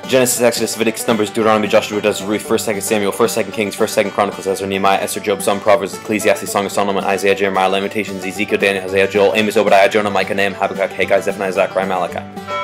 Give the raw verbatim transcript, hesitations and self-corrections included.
Genesis, Exodus, Leviticus, Numbers, Deuteronomy, Joshua, Judges, Ruth, first, second Samuel, first, second Kings, first, second Chronicles, Ezra, Nehemiah, Esther, Job, Psalm, Proverbs, Ecclesiastes, Song of Solomon, Isaiah, Jeremiah, Lamentations, Ezekiel, Daniel, Hosea, Joel, Amos, Obadiah, Jonah, Micah, Nahum, Habakkuk, Haggai, Zephaniah, Zechariah, Malachi.